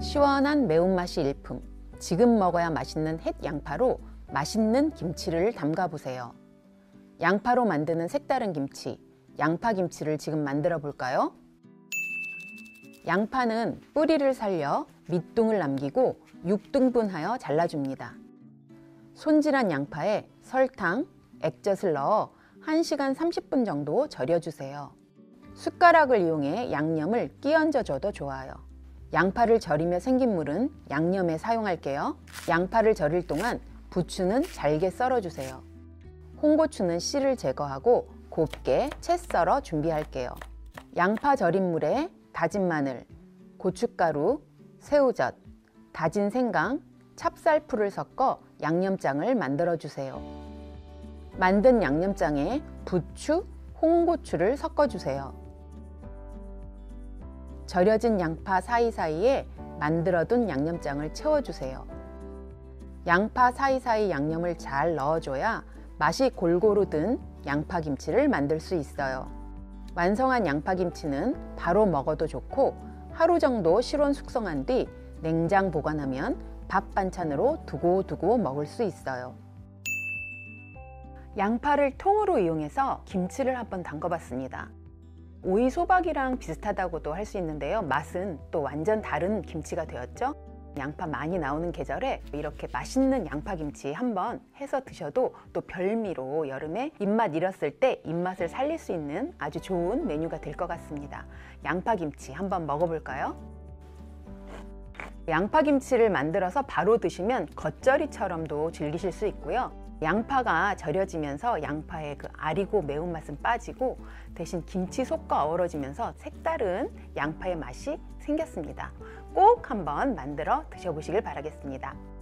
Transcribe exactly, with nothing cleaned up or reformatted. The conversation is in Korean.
시원한 매운맛이 일품, 지금 먹어야 맛있는 햇 양파로 맛있는 김치를 담가 보세요. 양파로 만드는 색다른 김치, 양파김치를 지금 만들어 볼까요? 양파는 뿌리를 살려 밑둥을 남기고 육 등분하여 잘라줍니다. 손질한 양파에 설탕, 액젓을 넣어 한 시간 삼십 분 정도 절여주세요. 숟가락을 이용해 양념을 끼얹어 줘도 좋아요. 양파를 절이며 생긴 물은 양념에 사용할게요. 양파를 절일 동안 부추는 잘게 썰어주세요. 홍고추는 씨를 제거하고 곱게 채 썰어 준비할게요. 양파 절인 물에 다진 마늘, 고춧가루, 새우젓, 다진 생강, 찹쌀풀을 섞어 양념장을 만들어 주세요. 만든 양념장에 부추, 홍고추를 섞어 주세요. 절여진 양파 사이사이에 만들어둔 양념장을 채워주세요. 양파 사이사이 양념을 잘 넣어줘야 맛이 골고루 든 양파김치를 만들 수 있어요. 완성한 양파김치는 바로 먹어도 좋고 하루 정도 실온 숙성한 뒤 냉장 보관하면 밥 반찬으로 두고두고 먹을 수 있어요. 양파를 통으로 이용해서 김치를 한번 담궈봤습니다. 오이 소박이랑 비슷하다고도 할 수 있는데요, 맛은 또 완전 다른 김치가 되었죠. 양파 많이 나오는 계절에 이렇게 맛있는 양파김치 한번 해서 드셔도 또 별미로 여름에 입맛 잃었을 때 입맛을 살릴 수 있는 아주 좋은 메뉴가 될 것 같습니다. 양파김치 한번 먹어볼까요? 양파김치를 만들어서 바로 드시면 겉절이처럼도 즐기실 수 있고요. 양파가 절여지면서 양파의 그 아리고 매운맛은 빠지고 대신 김치 속과 어우러지면서 색다른 양파의 맛이 생겼습니다. 꼭 한번 만들어 드셔보시길 바라겠습니다.